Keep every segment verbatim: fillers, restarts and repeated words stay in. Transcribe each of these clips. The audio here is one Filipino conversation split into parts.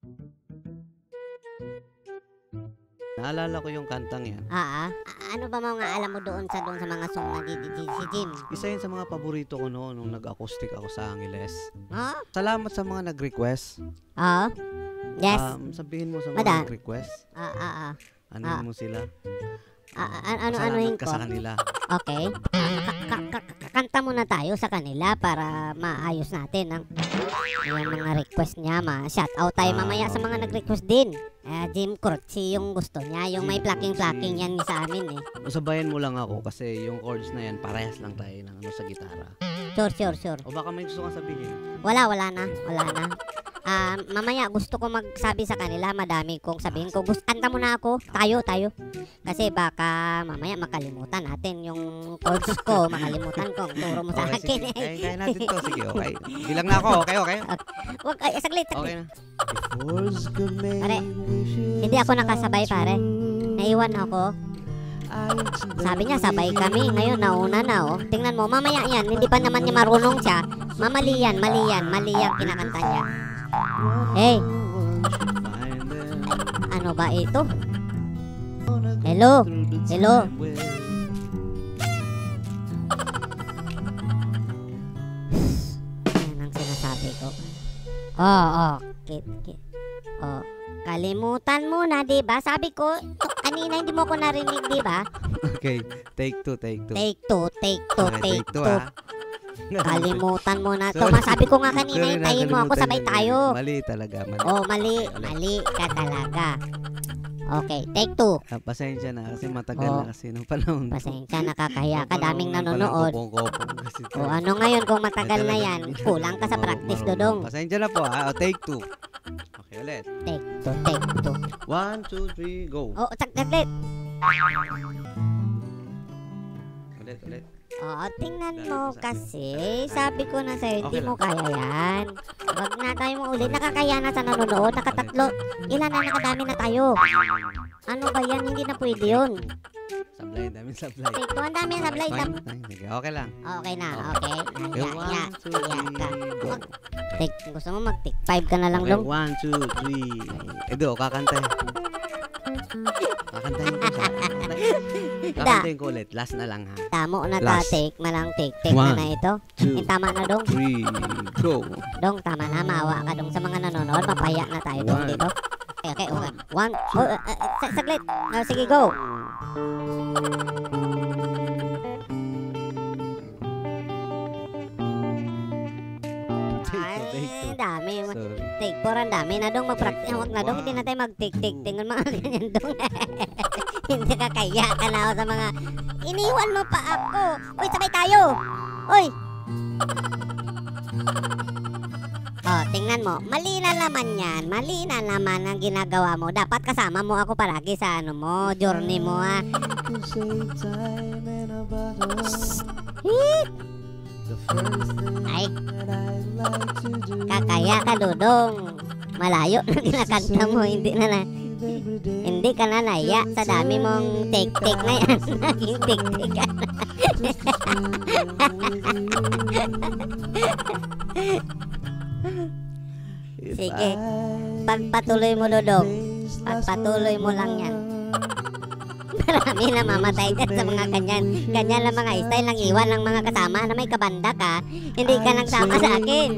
Naalala ko yung kantang yan. Ah, ah. Ano ba mga alam mo doon sa doon sa mga song na di, di, di, si Jim? Isa yun sa mga paborito ko noon nung nag-acoustic ako sa Angeles. Oh? Salamat sa mga nag-request. Oh? Yes. Um, sabihin mo sa mga Madam. nag-request. Ah, ah, ah. Ano Ah. mo sila? Ah, ah, ano Salamat anuhin ka ko? sa kanila. Okay. Ka- ka- ka- Kanta muna tayo sa kanila para maayos natin ang yung mga request niya. Ma-shout out tayo Ah, mamaya sa mga okay. nag-request din. Eh, Jim Curtsy yung gusto niya. Yung may Jim plucking-plucking Curtsy. yan sa amin eh. Sabayan mo lang ako kasi yung chords na yan, parehas lang tayo ng ano sa gitara. Sure, sure, sure. O baka may gusto kang sabihin. Wala, wala na. Wala na. Ah, mamaya gusto ko magsabi sa kanila, madami kong sabihin ko. Gusto, kanta mo na ako. Tayo, tayo. Kasi baka mamaya makalimutan natin yung chords ko. Makalimutan ko. ang Turo mo sa Okay, akin. sige. Kaya, kaya natin to. Sige, okay. Bilang na ako. Okay, okay. Wag, ay, saglit, saglit. Okay na. Pare, hindi ako nakasabay, pare. Naiwan ako. Sabi niya, sabay kami. Ngayon, nauna na, oh. Tingnan mo, mamaya yan. Hindi pa naman niya marunong siya. Mamali yan, mali yan. Mali yan kinakanta niya. Hey, ano ba ito? Hello? Hello? Yan ang sinasabi ko. Oh, oh. Kit, kit. Oh. Kalimutan mo na, di ba? Sabi ko, kanina hindi mo ko narinig, di ba? Okay. Take two, take two. Take two, take two, Okay, take two. ah. Kalimutan mo na to. Sorry. Masabi ko nga kanina, Sorry, hintayin mo ako, nakalimutan sabay yun. tayo. Mali talaga. Mali. Oh, mali. Ulit. Mali ka talaga. Okay, take two. Ah, pasensya na kasi matagal Oh. na kasi nung panahon. Pasensya, nakakahiya ka. Nung Daming panahon nanonood. palang kopong-kopong kasi to. O ano ngayon kung matagal na Talaga yan, hindi- kulang ka sa Oo, practice, marunong. Dodong. Pasensya na po ha. O, take two. Okay, ulit. Take two, take two. One, two, three, go. Oh, saglit. Ulit, ulit. Oh, tingnan mo kasi. Sabi ko na sa'yo, hindi Okay mo lang. kaya yan. Wag na tayo mo ulit. Nakakaya na sa nanonood. Nakatatlo. Ilan na nakadami na tayo. Ano ba yan? Hindi na pwede yun. Sablay, dami sablay. Take two. Ang dami na sablay. Fine, fine. Sige, okay lang. Okay na, okay. Okay, Ya, one, ya, two, ya three, ka. go. Take, gusto mo mag-take five ka na lang, Okay, Dong? one, two, three. Eh, do, kakanta. Kakantahin ko sa Kakantahin ko ulit. Last na lang ha. Tamo na ta, Last. take malang take. Take One, na na ito. two, Eh, tama na, Dong. three, go. Dong, tama na. Maawa ka, Dong, sa mga nanonood. Mapaya na tayo, Dong, One. dito. Okay, okay, okay. One, oh, uh, uh, sa- saglit. Oh, sige, go. Take two, take Ay, two. dami. Sorry. Take four, ang dami na, Dong. Mag-practice. Huwag na, Dong. Hindi na tayo mag-take-take. Tingnan mga ganyan, Dong. Hindi ka kaya ka na ako sa mga... Iniwan mo pa ako. Uy, sabay tayo. Uy. Oh, tingnan mo. Mali na naman yan. Mali na naman ang ginagawa mo. Dapat kasama mo ako palagi sa ano mo, journey mo, ha. Hit. Ay. Kakaya ka, Dodong. Malayo na kinakanta mo. Hindi na na. Hindi ka na naya sa dami mong take-take na yan. Naging take-take ka na. Sige. Pagpatuloy mo, Dodong. Pagpatuloy mo lang yan. Marami na mamatay ka sa mga ganyan. Ganyan lang mga style ng iwan ng mga kasama na may kabanda ka. Hindi ka nang sama sa akin.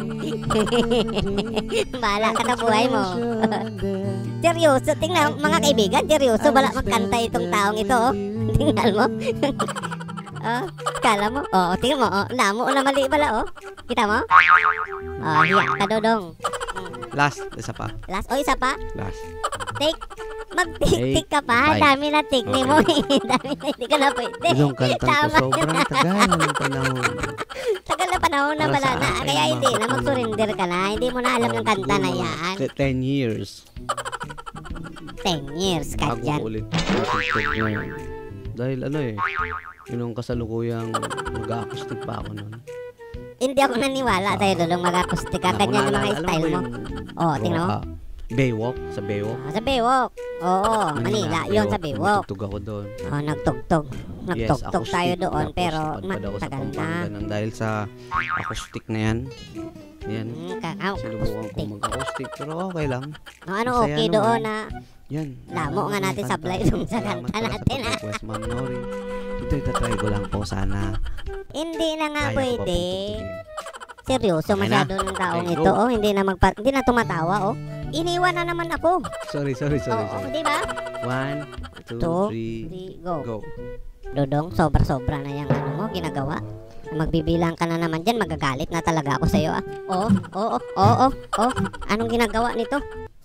Bahala ka sa buhay mo. Seryoso, tingnan mga kaibigan. Seryoso, bala magkanta itong taong ito. Oh. Tingnan mo. Oh, kala mo? Oh, tingnan mo. Oh, namo na mali pala, oh. Kita mo? Oh, hiya ka, Dodong. Last, isa pa. Last, oh, isa pa. Last. Take. Mag-tik-tik ka pa. Five. Dami na tik ni mo. eh. Dami na, hindi ka na pwede. Yung kantang ko, Tama sobrang tagal ng panahon. Tagal na panahon na Para pala sa na. akin, Kaya hindi na mga- mag-surrender ka na. Hindi mo na alam yung kanta na yan. Te- Ten years. Ten years ka Bago dyan. ulit. natutog na. Dahil ano eh, yun ang kasalukuyang mag-acoustic pa ako nun. Hindi ako naniwala sa'yo, Dodong, mag-acoustic ka. Ako Ganyan yung mga naalala- alam style ba mo. yung- Oh, tingnan mo. ah, Baywalk, sa Baywalk. Ah, sa Baywalk. Oo, Manila. Yun sa Baywalk. Tutug ako doon. Oh, nagtugtog. Nagtugtog tayo doon. Pero ma- matagal sa na. Pampanga nang dahil sa acoustic na yan. Yan. Mm, kakao. Sinubukan ko mag-acoustic pero okay lang. No, ano Masaya okay naman. doon na Yan. lamo nga natin Kanta. sablay dun sa Salamat kanta pala sa natin, ah. pag-request, Ma'am Nori. Ito, itatry ko lang po sana. Hindi na nga Kaya ko pa pwede. pong tugtugin. Seryoso Okay na. masyado ng taong Okay, ito. go. Oh, hindi na magpa hindi na tumatawa, oh. Iniwan na naman ako. Sorry, sorry, sorry. Oo, sorry. di ba? One, two, Two, three, Three, go. go. Dodong, sobra-sobra na yung ano mo, ginagawa. Magbibilang ka na naman dyan, magagalit na talaga ako sa'yo, ah. Oo, oo, oo, oo. Anong ginagawa nito?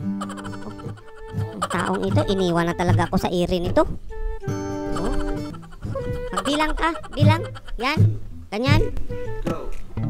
Ang taong ito, iniwan na talaga ako sa iri nito. Oh. Magbilang ka, bilang. Yan, ganyan. Go.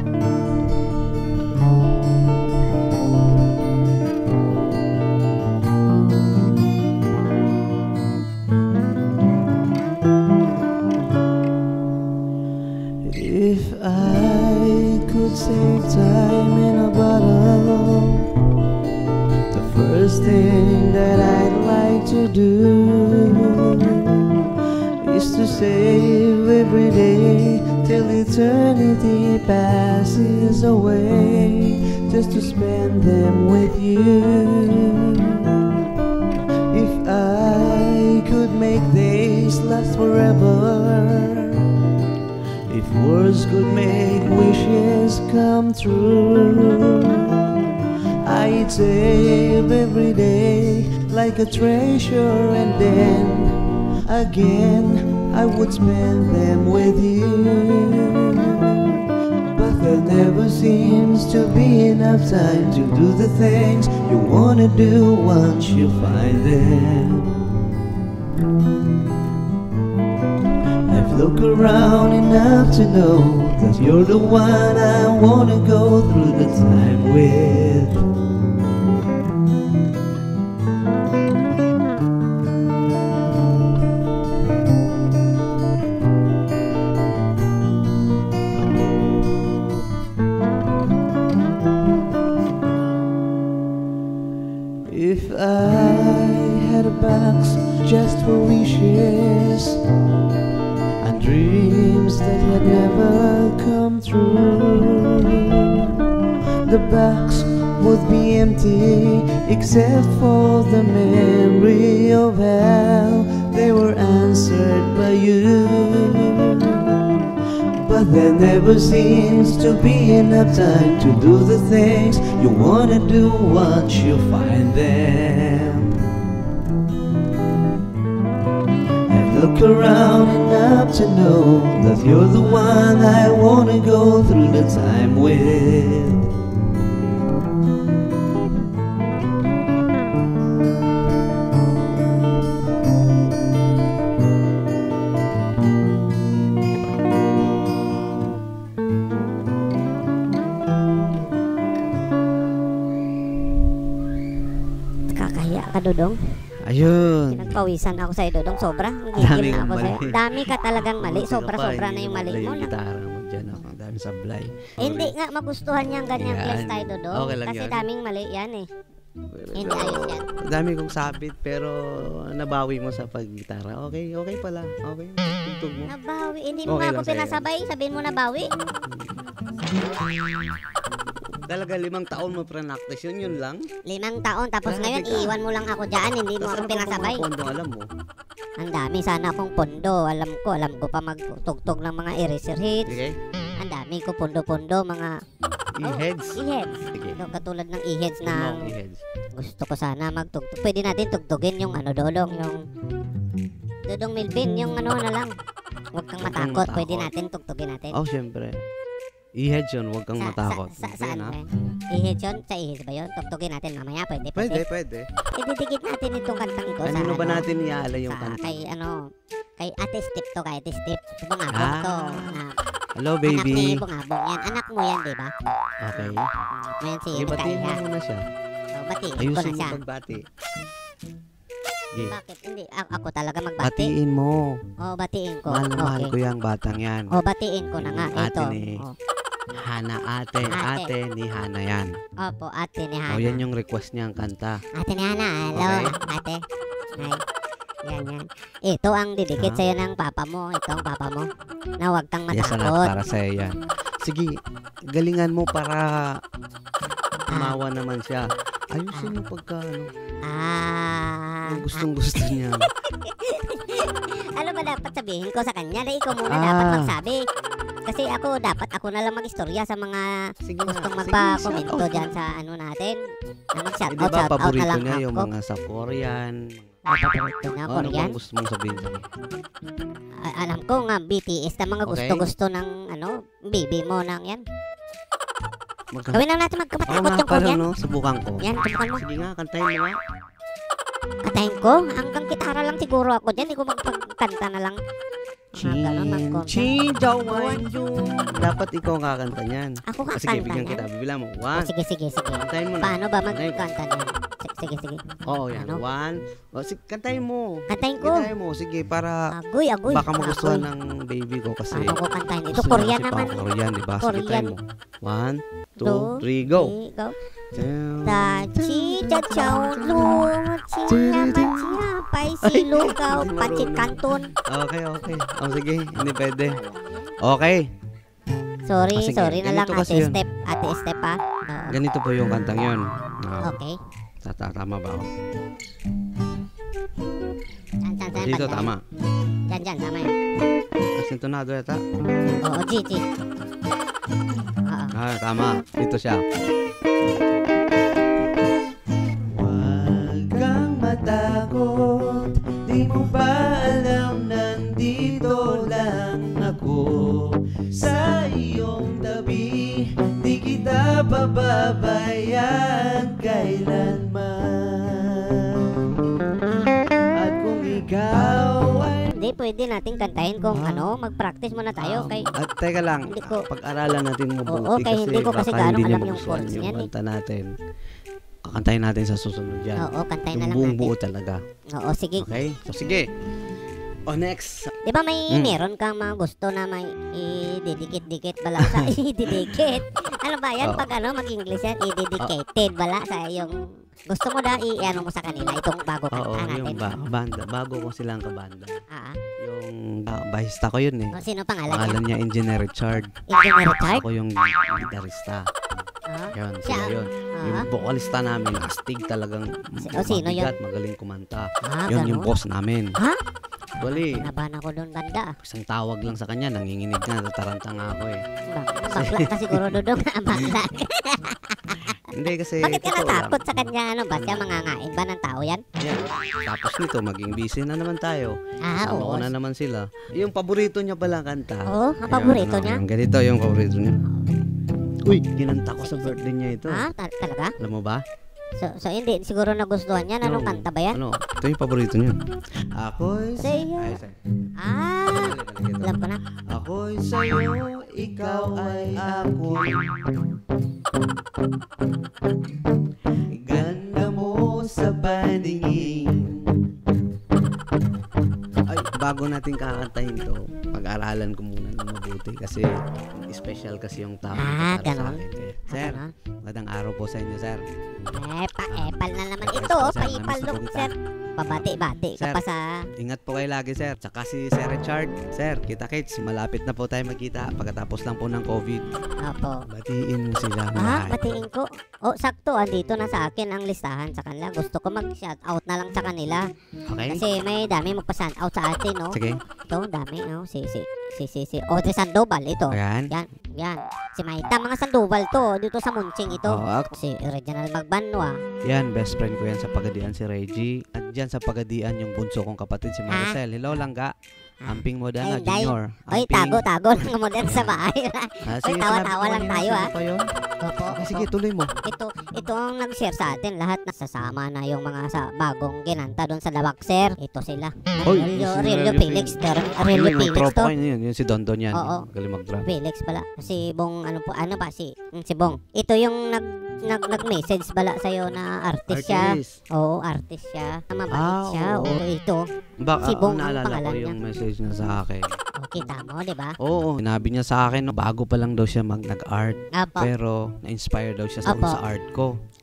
If I could save time in a bottle, the first thing that I'd like to do is to save every day till eternity passes away, just to spend them with you. If I could make days last forever, if words could make wishes come true, I'd save every day like a treasure, and then again I would spend them with you. But there never seems to be enough time to do the things you wanna do once you find them. Look around enough to know that you're the one I wanna go through the time with. If I had a box just for wishes and dreams that had never come true, the box would be empty except for the memory of how they were answered by you. But there never seems to be enough time to do the things you wanna do once you find them. Look around enough to know that you're the one I wanna go through the time with. Kakahiya ka, Dodong. Ayun. Pinagpawisan ako sa'yo, Dodong. Sobra. Ang Dami gigil na kong ako sa'yo. mali. Dami ka talagang mali. Ano Sobra-sobra pa, na yung mali hindi mo. yung gitara mo dyan ako. Ang dami sablay. Eh, hindi nga magustuhan niyang ganyang Yan. place tayo, Dodong. Okay lang Kasi yan. daming mali yan eh. Hindi ayos yan. Ang dami kong sabit pero nabawi mo sa paggitara. Okay, okay pala. Okay. Tugtog mo. Nabawi. Hindi mo Okay nga lang ako sa'yo. pinasabay. Sabihin mo nabawi. Talaga limang taon mo pre-practice yun, yun lang. Limang taon. Tapos Grabe ngayon, ka. iiwan mo lang ako dyan. Hindi mo Tapos ako ano pa pinasabay. mga pondong alam mo? Ang dami sana akong pondo. Alam ko. Alam ko pa magtugtog ng mga eraser hits. Okay? Ang dami ko pondo-pondo. Mga E-heads. e-heads. Sige. No, katulad ng e-heads Ano na ang e-heads? gusto ko sana magtugtog. Pwede natin tugtugin yung ano, Dodong. Yung Dodong Milvin. Yung ano na lang. Huwag kang Huwag kang matakot. Pwede matakot. natin tugtugin natin. Oh, syempre. E-heads yun, huwag kang Sa- matakot. Sa, sa, Yun, saan ha? ba yun? I-heads yun? Sa i-heads ba yun? Tugtugin natin mamaya. Pwede, Pwede, pwede. pwede. Ididikit natin itong kantang ito sa Kanino ba ano, natin iaalay yung sa, kanta? kay ano, kay Ate Step to, kay Ate Step. Bungabong Ah, to. Na, Hello, anak ni baby. Bungabong yan. Anak mo yan, di ba? Okay. Anak mo yan si Eh, batiin mo Kaya. muna siya. So, batiin ko Ayusin na mo siya. pagbati. Sige. Bakit? Hindi. A- ako talaga magbati. Batiin mo. Oh, batiin ko. Mahal na mahal Okay. ko yung batang yan. Oh, batiin ko na nga. Yung ate Ito. ni- Oh. Hana ate, Ate. ate ni Hana yan. Opo, ate ni Hana. O, yan yung request niyang kanta. Ate ni Hana, hello, Okay. ate. Hi. Yan, yan. Ito ang didikit Ah. sa'yo ng papa mo. Ito ang papa mo. Na huwag kang Yes, anak, matakot. para sa'yo yan. Sige, galingan mo para tumawa naman siya. Ayusin mo pagka ano, Ah. yung gustong-gusto niya. Ano ba dapat sabihin ko sa kanya? Na ikaw muna Ah. dapat magsabi. Kasi ako, dapat ako na lang mag-istorya sa mga Sige na, gustong sige, magpa-komento shout out. dyan sa ano natin. Na mag-shout Eh, di out, ba shout out na paborito lang niya yung ako. mga sa Korean? Ah, paborito na O, ano Korean. bang gusto mong sabihin sa akin? Ah, alam ko nga, B T S na mga Okay. gusto-gusto ng ano, baby mo nang yan. Magka- Gawin lang natin Oo magkapatakot nga yung pala, Korean. no? Subukan ko. Yan, subukan mo. Sige nga, kantahin mo nga. Katayin ko, hanggang gitara lang siguro ako dyan. Hindi ko magpagkanta na lang. Mga ganon, ng Chin, konta. chin, jawan yung. Dapat ikaw ang kakanta niyan. Ako Ah, sige, kakanta bigyan niyan. kita. Bibilang mo. Oh, One. sige, sige, sige. Kantahin mo na. Paano ba Kantahin mo. magkanta niyan? S- Sige, sige. Oo, yan. Ano? One. O, sige, kantahin mo. Kantahin ko. Kantahin mo. Sige, para Agoy, agoy. baka magustuhan agoy. ng baby ko kasi. Paano ko kantahin? Ito, gusto niya Korean kasi naman. pang Korean, di ba? Sige, Korean. try mo. One, two, Two, three, go. Okay, go. Down. Ta chi cha chow lu chi na man siya pay si lugaw pancit canton. Okay, okay. O, sige. Hindi pwede. Okay. Sorry, Ah, sige. sorry na lang Ganito kasi ate yun. step, ate step ha. Oo. Ganito po yung kantang yun. Oh, Okay. tama ba ako? San, san, san, Dito, banda tama. yan. Dyan, dyan, tama yan. Asintonado yata. Oo, G, G. Oo. Ah, tama. Dito siya. Huwag kang matakot, di mo ba alam nandito lang ako sa iyong tabi, di kita pababayaan kailanman. At kung ikaw ay Hindi, pwede natin kantahin kung Ah. ano, mag-practice muna tayo. Kay, At teka lang, Hindi ko- pag-aralan natin mabuti Oo, kaya hindi ko kasi baka gaano hindi niya alam yung magustuhan chords yung niyan eh. kanta natin. Kakantahin natin sa susunod yan. oo, kantahin na Yung lang buong natin. buo talaga. Oo, sige. Okay? So, sige. O, next. Di ba may Mm. meron kang mga gusto na may i-didikit-dikit bala sa i-didikit? Ano ba yan? Oo. Pag ano, mag-English yan, i-dedicated bala sa yung gusto mo daw i-ano mo sa kanila itong bago Oo, kanta yung natin. ba banda. Bago ko silang kabanda. Ah, Yung uh, bahista ko yun eh. oh, sino pangalan niya? Pangalan niya Engineer Richard. Engineer Richard? Ako yung gitarista. Ah, Yun, Siya sila yun. Yung ah, vocalista namin, astig talagang Si- o, sino yun? mabigat, magaling kumanta. ah, Yun yung ganun. boss namin. Ha? Bali, Nabahan ako doon banda. isang tawag lang sa kanya, nanginginig na, tataranta nga ako eh. Bak bakla ka siguro dudong. Bakla. Hindi kasi, Bakit ka totoo lang. natakot sa kanya? Ano ba siya? Mangangain ba ng tao yan? Yan. Tapos nito, maging busy na naman tayo. Ah, Kasama oo. ko na naman sila. Yung paborito niya pala kanta. Oo, ang paborito Ayun, niya? ano, yung ganito yung paborito niya. Uy, ginanta ko sa birthday niya ito. Ah, ta- talaga? Alam mo ba? So, so hindi siguro nagustuhan niya. Anong Yung- kanta ba yan? Ano? Ito yung paborito niya. Ako'y Sa'yo. Ay, say. Ah, Balik, balik ito. alam ko na. ako'y sa'yo, ikaw ay ako. Ganda mo sa paningin. Ay, bago natin kakantahin to, pag-aralan ko muna ng mabuti kasi special kasi yung topic Ah, para sa ganon. akin. Eh. Sir, Ano? magandang araw po sa inyo, sir. Eh, pa-epal na naman Yes ito. po, Oh, sir. pa-epal Namiss na look, po kita. sir. Pabati-bati ka Sir. pa sa... Ingat po kayo lagi, sir. Tsaka si Sir Richard. Sir, kita-kits, malapit na po tayo magkita pagkatapos lang po ng COVID. Opo. Batiin mo sila. Ah, lahat. batiin ko. Oh, sakto. Andito na sa akin ang listahan sa kanila. Gusto ko mag-shout out na lang sa kanila. Okay? Kasi may dami magpa-shout out sa atin, no? Sige. Ito, ang dami, no? Si, si, si, si, si Audrey Sandoval, ito. Ayan. Yan, yan. Si Maita, mga Sandoval to. Dito sa Munching ito. Oo, ak- Si Reginald Magbanwa. yan, best friend ko yan sa Pagadian si Reggie. At dyan sa Pagadian yung bunso kong kapatid si Maricel. Hello, Langga. Amping mo Ay, na, day. Junior. Oy, Amping. tago-tago lang mo din sa bahay. Ah, Oy, sige, tawa-tawa sinabi ko lang kanina, tayo, sino ah. pa yun? Opo, Okay, sige, opo. tuloy mo. Ito, ito ang nag-share sa atin. Lahat nasasama na yung mga sa bagong ginanta doon sa Lawakser. Ito sila. Oy, Aurelio, si Aurelio Aurelio Felix. Aurelio Yun, yung Felix tropa to. ko yun, yun si Don Don yan. Oo. Galing mag-drum. Felix pala. Si Bong, ano po, ano ba si, mm, si Bong. Ito yung nag, nag, nag-message pala sa'yo na artist siya. Artist. Oo, artist siya. Mabait Ah, siya. oo. Oo, ito. Baka, Si Bong oh, ang naalala ko pangalan yung message niya sa akin. O, kita mo, di ba? Oo, sinabi niya sa akin, no, bago pa lang daw siya mag nag-art. Apo. Pero, na-inspire daw siya sa, Apo. sa art ko.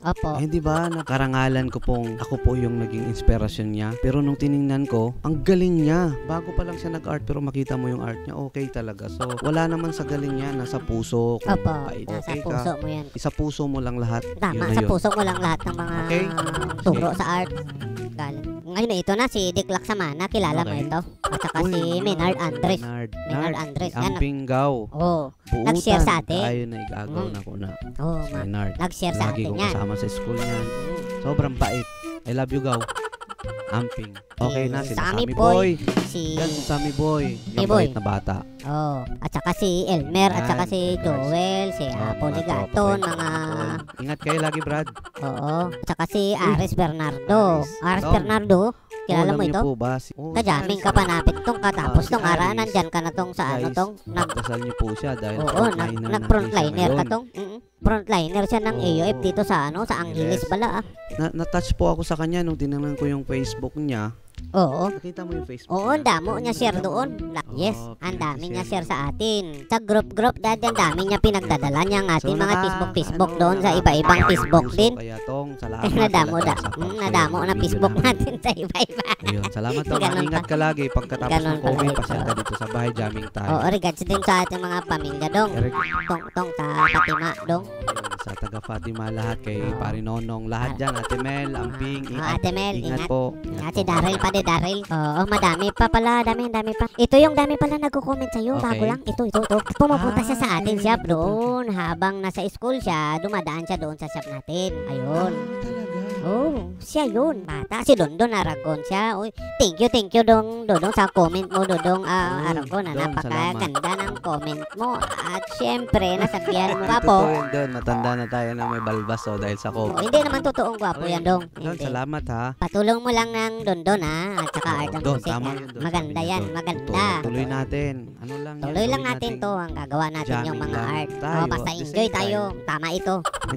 Opo. Eh, di ba, nakarangalan ko pong ako po yung naging inspirasyon niya. Pero nung tiningnan ko, ang galing niya. Bago pa lang siya nag-art, pero makita mo yung art niya, okay talaga. So, wala naman sa galing niya, nasa puso. Kung Opo, okay nasa ka, puso mo yan. isa puso mo lang lahat. Tama, Yun na sa yun. puso mo lang lahat ng mga Okay. turo Okay. sa art. Galing. Ngayon ito na, si Dick Laksamana, kilala mo Okay. ito. At saka Uy, si Menard Andres. Menard. Menard Andres. Yan. Amping gaw. Oh, Buutan. Nag-share sa atin. Tayo na igagaw Mm. na ko na. oh, Si ma. Menard. Nag-share sa Lagi atin kong yan. kasama sa school niyan. Mm. Sobrang bait. I love you, gaw. Amping. Okay na, si Si Sammy Sammy Boy. Boy. Si Yan si Sammy Boy. Sammy Yung Boy. bait na bata. Oh, at saka si Elmer, at Yan. saka si Joel, si Oh, Apo mga Ligaton, tropa ko. mga Ingat kayo lagi, Brad. oo, at saka si Aris Bernardo. Aris. Aris Tong. Bernardo, kilala Oh, mo alam ito? niyo po ba? Si... Oh, Kajaming si ka Aris. panapit tong katapos Ah, si tong ara, Aris. nandyan ka na tong sa ano Guys, tong, nag, Dasal niyo po siya dahil oo, nag, frontliner nag natin frontliner siya ka ngayon. tong, mm, frontliner siya ng Oo. A O F dito sa ano, sa Angeles Yes. pala ah. Na, na-touch po ako sa kanya nung tinanong ko yung Facebook niya. Oo. Nakita mo yung Facebook Oo, ang niya? damo niya share doon. Na- Yes, Oo, ang dami niya pinag-share share sa atin. Sa group-group dati ang dami niya pinagdadala niya ang ating mga naka- Facebook-Facebook ano, doon sa naka- iba-ibang naka- Facebook puso din. Kaya tong, salamat. Kaya nadamo talaga da. sa Mm, pag-share nadamo ng na video Facebook namin. natin sa iba-iba. Ayun, salamat tong. Ganun Ingat pa. ka lagi pagkatapos Ganun ng pala COVID. ito. Pasya ka dito sa bahay, jamming tayo. Oo, regards din sa ating mga pamilya dong. Eric, Tong tong sa Fatima dong. ayun, sa taga Fatima lahat, kay Oo. Pare Nonong, lahat Ah. dyan, Ate Mel, Amping, Oo, ingat, Ate Mel, ingat ingat. po. At si Daryl pa de Daryl. Oo, madami pa pala, dami, dami pa. Ito yung dami pala nagko-comment sa iyo, Okay. bago lang. Ito, ito, ito. Pumupunta Ah, siya sa ating okay. shop doon. Habang nasa school siya, dumadaan siya doon sa shop natin. Ayun. Talaga. Oh, siya yun. Bata. Si Dondon Aragon siya. Uy, thank you, thank you dong, Dodong sa comment mo, Dodong ah, Oh, Aragon. Ah, Dong, napakaganda ng comment mo. At syempre, nasabihan mo pa Totoo po. yun doon, matanda na tayo na may balbas oh, dahil sa Oh, COVID. hindi naman totoong gwapo yan, Dong. Don, Hindi. salamat ha. Patulong mo lang ng Dondon, ha? At saka Oo, art and Don, music. tama ha? yun, Don. Maganda Sabi niya, yan, Don. maganda. Tuloy, tuloy natin. Ano lang yan, Tuloy lang gawin natin to, ang gagawa natin yung Jamming mga lang art. tayo, Oh, basta at the enjoy same tayo. Tama ito.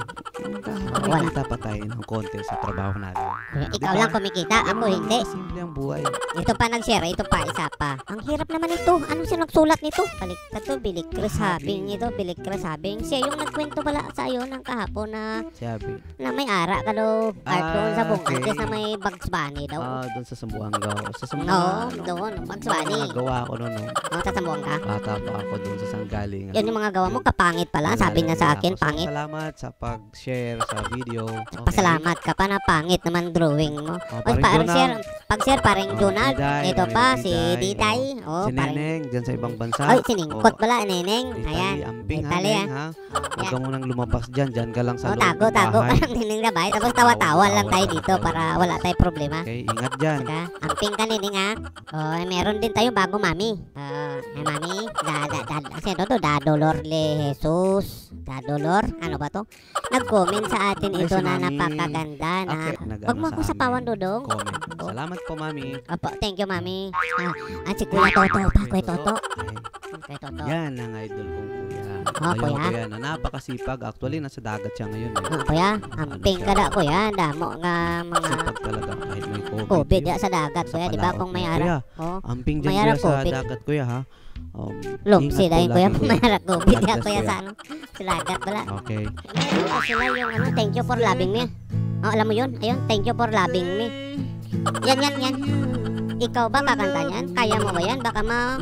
Wala. Kumikita pa tayo ng konti sa trabaho natin. Ikaw lang kumikita, ako hindi. Simple ang buhay. Ito pa nag-share, ito pa, isa pa. Ang hirap naman ito. Ano siya nagsulat nito? Baliktad to, Bilik Chris Habing ito, Bilik Chris Habing. Siya yung nagkwento pala sa iyo ng kahapon na Sabi. na may ara ka daw. Art doon sa Ah, Bungkal, okay. na may Bugs Bunny daw. Ah, doon sa Sambuanga. Sa Oo, Sambuanga. doon, Bugs Bunny. Gawa ko noon. No? Oh, sa Sambuanga. Bata pa ako doon sa Sanggaling. Yan yung mga gawa mo, kapangit pala. Sabi niya sa akin, pangit. Salamat sa pag-share sa video. Okay. Pasalamat ka pa na pangit naman drawing mo. Oh, O, parang pa Jonah. share, pag-share pareng Oh, Donald. Diday, Ito Mami pa, Diday. si Diday. Oh, Oh, si pareng, Neneng, dyan sa ibang bansa. ay, siningkot Oh, pala, Neneng. Italy, Ayan. Amping, ha, Italy, Neng, ha? Oh, Huwag yan. ka munang lumabas dyan. Dyan ka lang sa Oh, loob tago, ng tago bahay. ka ng nining na bahay. Tapos tawa-tawa lang tayo dito para wala tayong problema. Okay, ingat dyan. Saka, amping ka nining ha. Oh, eh, meron din tayong bagong mami. Oh, eh, mami, da, da, da, sino to? Da Dolor Le Jesus. Da Dolor, ano ba to? Nag-comment sa atin Ay, ito si na Mami. napakaganda na. Okay, nag-ano Wag mo sa ako sa amin. pawan, Dodong. Comment. Oh. Salamat po, Mami. Opo, thank you, mami. Ah, at si Kuya Toto pa, Kuya Toto. Ay, Kuya Toto. yan ang idol kong kuya. Oh, Ayun, kuya. kuya na napakasipag. Actually, nasa dagat siya ngayon. Eh. Oh, kuya, amping ka da, kuya. Damo nga mga Sipag talaga kahit may COVID. COVID yun. ya sa dagat, Sa kuya. Di ba Palawan, kung may kuya. ara? Kuya, Oh, amping dyan May kuya ara sa COVID. dagat, kuya, ha? Um, lumsi ingat po dahil kuya. lagi, May ara COVID ya, Ingat, kuya, kuya. sa ano? Sa dagat pala. Okay. Meron pa sila yung ano, thank you for loving me. Oh, alam mo yun? Ayun, thank you for loving me. Yan, yan, yan. Ikaw ba kakanta yan? Kaya mo ba yan? Baka ma...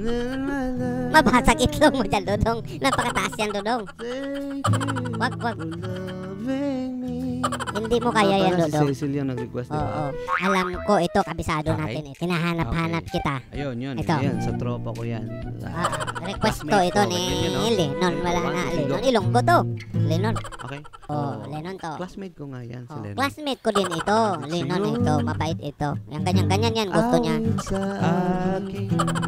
Mabasag itlog mo dyan, Dodong. Napakataas yan, Dodong. Wag, wag. Hindi mo kaya yan, Ah, pala Dodong. Si Cecil yung nag-request, di Oo, ba? alam ko ito, kabisado Okay. natin eh. Tinahanap-hanap kita. Ayun, yun. Ito. Yan, sa tropa ko yan. Sa- Ah, request to Classmate ito ko, ni ganyan yun, no? Lenon. Wala One, na, two, Lenon. go. Ilonggo to. Lenon. Okay. Oh, Lenon to. Classmate ko nga yan, si Oh, Lennon. classmate ko din ito. Lenon ito. Mabait ito. Yang ganyan-ganyan yan. Gusto niya. Awit sa akin,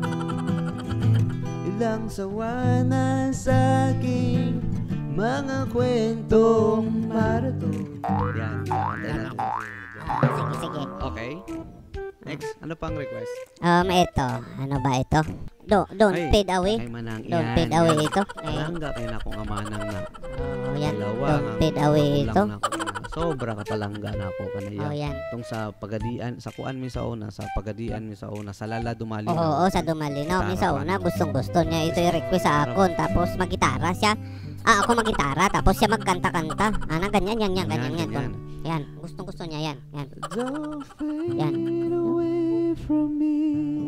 ilang sawa na sa aking mga kwentong marathon. Yan. Pantay natin. Sige, sige. Okay. Next, ano pang request? Um, ito. Ano ba ito? Do, don't Ay, fade away. Kay Manang Don't yan. fade away ito. Eh, Langga kayo na kung amanang na. oh, yan. Dalawa Don't nga. fade away Kulang ito. na ako na Sobra kapalanggan ako kanaya. Oh, yan. Tong sa pagadian, sa kuan mi sa una, sa pagadian mi sa una, sa lala dumali. Oo, oo, sa Dumalinaw. Mi sa una, gustong-gusto niya. Ito yung request sa akon. Tapos magitara siya. Ah, ako magitara. Tapos siya magkanta-kanta. Ano, ganyan, yan, yan, ganyan, yan. Yan, yan. Gustong-gusto niya, yan. Yan. Don't Yan. fade away from me,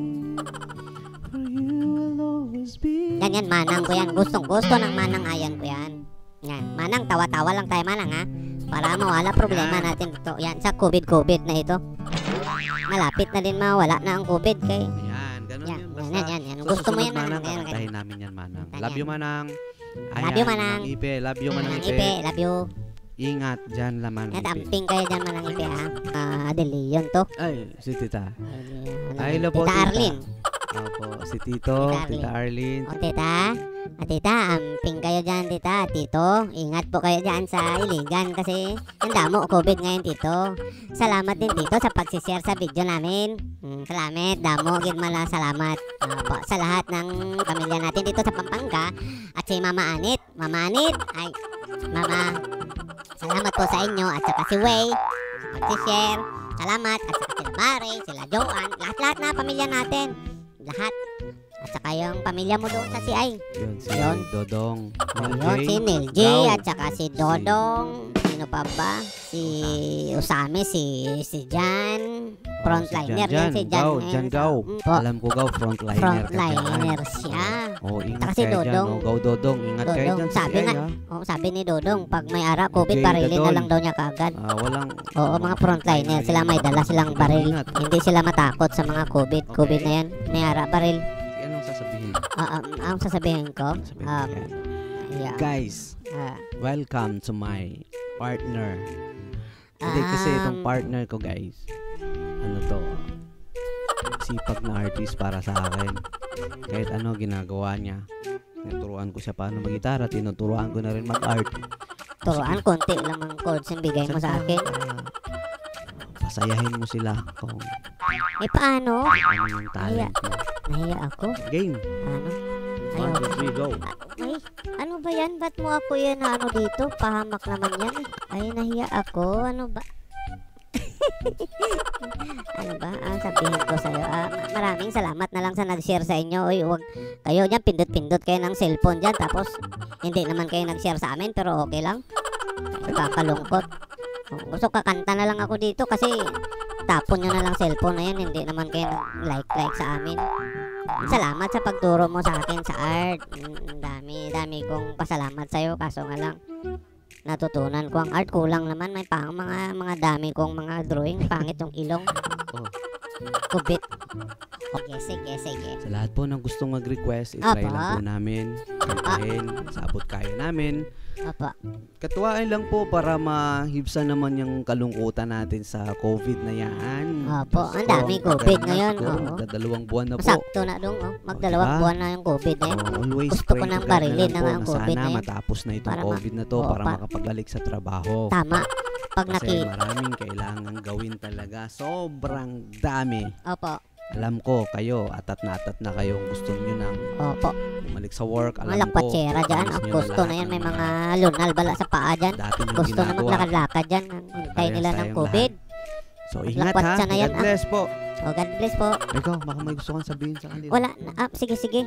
for you will always be. Yan, yan, manang ko yan. Gustong-gusto ng manang ayan ko yan. Yan, manang, tawa-tawa lang tayo manang ha. Para mawala problema natin ito. Yan, sa COVID-COVID na ito. Malapit na din mawala na ang COVID kay. Yan, ganun Yan, yun. yan, Basta, yan, yan, yan. sa Gusto mo susunod, yan, manang. manang. Ganyan, Kakantahin ganyan. namin yan, manang. Ganyan. Love you, manang. Love you, manang. Manang Ipe, love you, manang Manang Ipe. Ipe, love you. Ingat dyan, laman Yan, Ipe. amping kayo dyan, manang Ipe ha. Ah, De Leon to. Ay, si tita. Ano, Ay, hello po, Tita tita. Arlene. Opo, si Tito, Tita Tita Arlene. O, tita. Ah, tita, amping kayo dyan, tita. Tito, ingat po kayo dyan sa Iligan kasi ang damo COVID ngayon, tito. Salamat din, tito, sa pagsishare sa video namin. Hmm, salamat, damo, gidmala, salamat. Opo, sa lahat ng pamilya natin dito sa Pampanga at si Mama Anit. Mama Anit, ay, Mama, salamat po sa inyo at saka si Way sa pagsishare. Salamat at saka sila Mare, sila Joanne, lahat-lahat na pamilya natin. Lahat. At saka yung pamilya mo doon sa C I. Yun, si Yun. Dodong. Ayun, si Neil J. Wow. At saka si Dodong. Sino pa ba? Si Usame, si si Jan. Frontliner Si Jan, yan, si Jan. Jan. Gaw, ngayon Jan sa- Gaw. Mm, po, Alam ko gaw, frontliner ka dyan. frontliner siya. Oh, ingat Saka si kayo dyan. Dodong. Oh, gaw Dodong, ingat kayo Dodong, dyan. sabi si nga, Ay, ha? oh, sabi ni Dodong, pag may ara COVID, Jay barilin na Dadol. lang daw niya kagad. Ah, walang... Oo, mga frontliner, sila may dala silang baril. Ingat. Hindi sila matakot sa mga COVID. Okay. COVID na yan, may ara, baril. Si anong sasabihin? Ah, um, ang sasabihin ko, Sasabihin um, ko yan. yeah, Guys, ah, welcome to my partner. Hindi, kasi itong Um, partner ko, guys, ano to, sipag na artist para sa akin. Kahit ano ginagawa niya. Tinuturuan ko siya paano mag-gitara, tinuturuan ko na rin mag-art. turuan, konti lang ang chords yung bigay mo sa akin. Ah, pasayahin mo sila kung Eh, paano? ano yung talent mo. Nahiya ako. Game. Ano? One, Ayaw. two, three, go. Ay, ano ba yan? Ba't mo ako yan na ano dito? Pahamak naman yan. Ay, nahiya ako. Ano ba? Ano ba? Ang sabihin ko sa'yo. Ah, ma- maraming salamat na lang sa nag-share sa inyo. Uy, wag kayo dyan, pindot-pindot kayo ng cellphone dyan. Tapos, hindi naman kayo nag-share sa amin, pero okay lang. Kakalungkot. Oh, gusto kakanta na lang ako dito kasi tapon nyo na lang cellphone na yan. Hindi naman kayo like-like sa amin. Salamat sa pagturo mo sa akin sa art. Mm, dami, dami kong pasalamat sa'yo. Kaso nga lang, natutunan ko ang art. Kulang naman. May pang mga mga dami kong mga drawing. Pangit yung ilong. Oh. Kubit. Okay, sige, sige. Sa lahat po ng gustong mag-request, itry Apa. lang po namin. Kantahin. Sa abot kaya namin. Apa. Katuwaan lang po para mahibsan naman yung kalungkutan natin sa COVID na yan. Opo, Diyos ang ko, dami tagal COVID na, ngayon, siguro oo. magdadalawang buwan na po. Sakto na dong. Oh. Magdalawang Diba? buwan na yung COVID na yan. Oh, always Gusto pray ko to nang God barilin na na nga lang ang po COVID na na yan. sana matapos na itong Para ma- COVID na to Oo, para pa- makapagalik sa trabaho. Tama. Pag Kasi naki... maraming kailangan gawin talaga. Sobrang dami. Opo. Alam ko kayo, atat na atat na kayong gusto nyo nang Opo. bumalik sa work. Mga Alam ko, lakwatsera dyan. alis Ang nyo gusto na lahat yan. May ng mga lunal bala sa paa dyan. dati nyo Gusto na ginagawa. maglakad-lakad dyan. Hintay Parehas nila ng tayong COVID. So ingat ha. Lakwatsa na yan, God bless po. O, God bless po. Ikaw, baka may gusto kang sabihin sa kanila. Wala. na- Ah, sige, sige.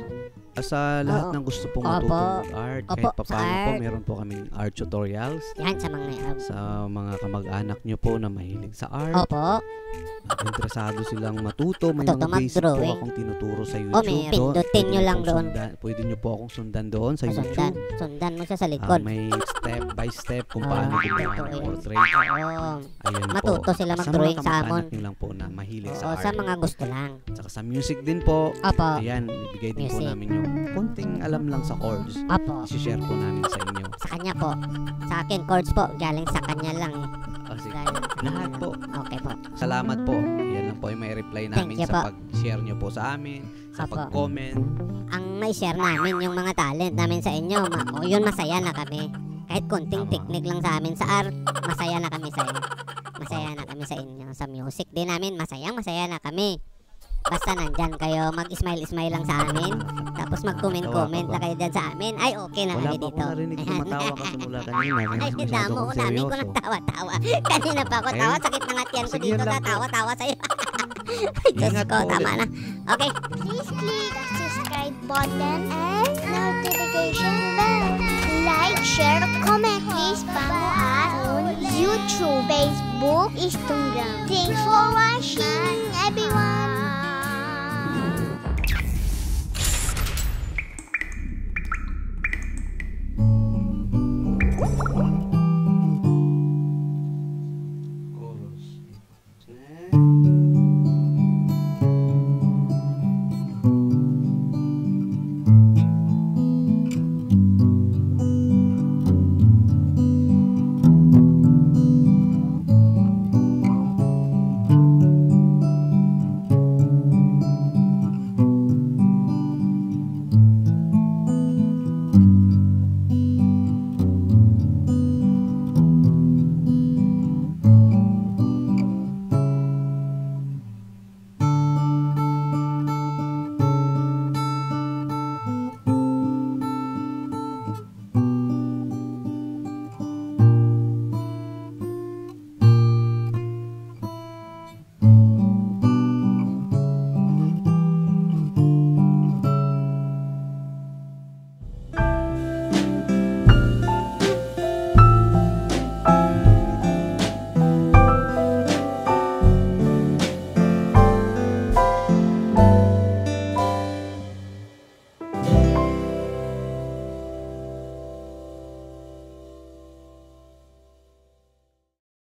Sa lahat Oo. ng gusto pong Opo. matutong art, Opo, kahit sa papaano po, art. meron po kaming art tutorials Yan sa mga... uh, sa mga kamag-anak nyo po na mahilig sa art. Opo. At interesado silang matuto. May Matuto mga basic po mag-drawing. akong tinuturo sa O, YouTube. may Doon, pindutin pwede nyo lang pong doon. Sundan, pwede nyo po akong sundan doon sa Sundan. YouTube. Sundan mo siya sa Ah, likod. may step by step kung Ah, paano gumawa ng tutuin. portrait. Oo. Ayun Matuto po. sila Sa mag-drawing mga sa kamag-anak amon. nyo lang po na mahilig Oo, sa art. sa mga gusto lang. Saka sa music din po. Opo. Ayan, ibigay din po Music. namin yung konting alam lang sa chords. Opo. I-share po namin sa inyo. Sa kanya po. Sa akin, chords po. Galing sa kanya lang. O, sige. Galing sa Lahat kanya po. lang. Okay po. Salamat po. Yan lang po yung may reply namin you sa po. pag-share nyo po sa amin, sa Opo. pag-comment. Ang may share namin yung mga talent namin sa inyo. Ma- o, yun, masaya na kami. Kahit konting Tama. technique lang sa amin sa art, masaya na kami sa inyo. Masaya na kami sa inyo. Sa music din namin, masaya, masaya na kami. Basta nandyan kayo, mag-smile-smile lang sa amin. Tapos mag-comment-comment lang kayo dyan sa amin. Ay, okay na Wala kami pa dito. akong narinig tumatawa ka simula kanina. Ay, Masyado damo, akong dami ko seryoso. ng tawa-tawa. Kanina pa ako Eh? tawa, sakit na nga tiyan ko Sige dito, lang po. tatawa-tawa sa'yo. Ay, Diyos Ingat ko, po tama ulit. na. Okay. Please click the subscribe button and notification bell. Like, share, comment. Please follow us on YouTube, Facebook, Instagram. Thanks for